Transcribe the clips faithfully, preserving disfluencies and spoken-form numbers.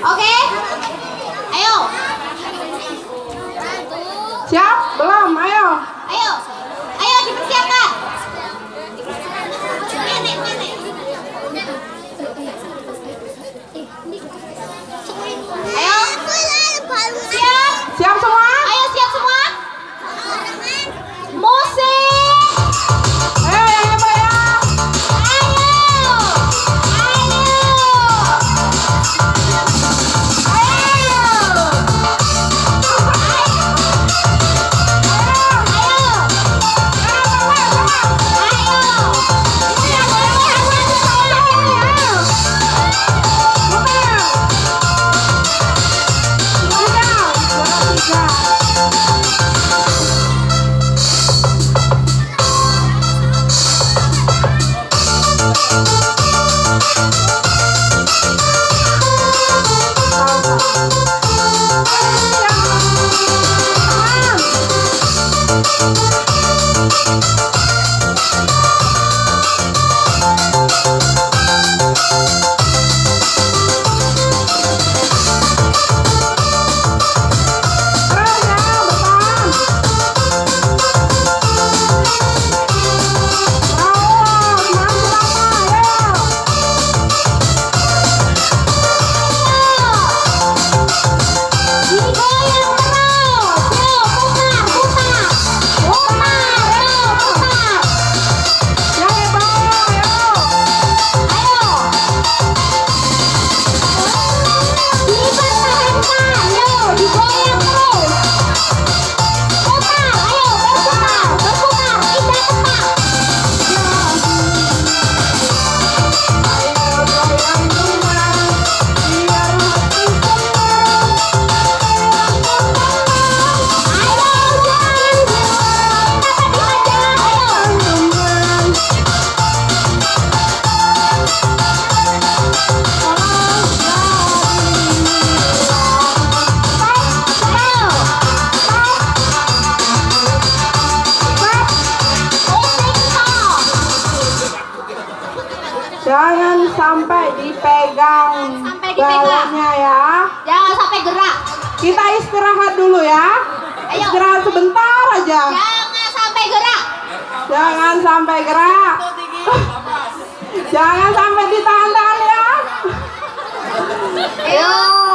Oke? Ayo. Siap? Belum? Ayo. Ayo. Ayo dipersiapkan. Ayo. Siap? Siap semua? Ayo siap semua? Musik. Ayo yang hebat ya. Ayo. Ayo. Jangan sampai dipegang Sampai dipegang. balonnya ya. Jangan sampai gerak. Kita istirahat dulu ya. Ayo. Istirahat sebentar aja. Jangan sampai gerak. Jangan sampai gerak. Jangan sampai ditahan-tahan ya. Ayo.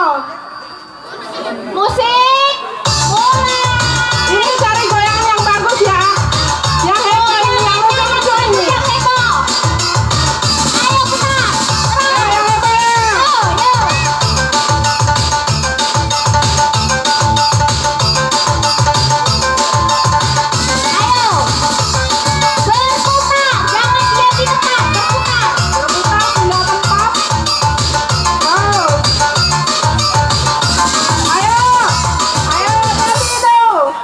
Musik. Mulai. Ini cari goyangan yang bagus ya. Yang hebat ini, yang lucu-lucu ini. Yang heboh. Ayo putar. Ayo yang hebat ya. Ayo, ayo. Ayo. Berputar. Jangan diam di tempat. Berputar. Berputar pindah tempat. Wow. Ayo. Ayo tadi itu.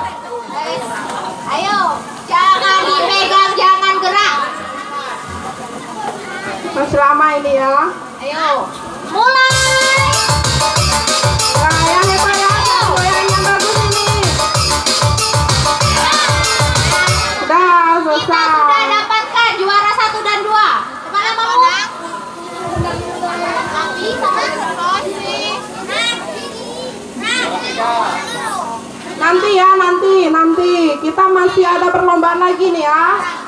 Ayo. Jangan dipegang, jangan gerak. Masih lama ini ya. Ayo. Mulai. Nah, yang hebat ya. Goyangan yang bagus ini. Sudah Kita selesai. sudah dapatkan juara satu dan dua. Kemana mau? Nanti ya, nanti, nanti. Kita masih ada perlombaan lagi nih ya.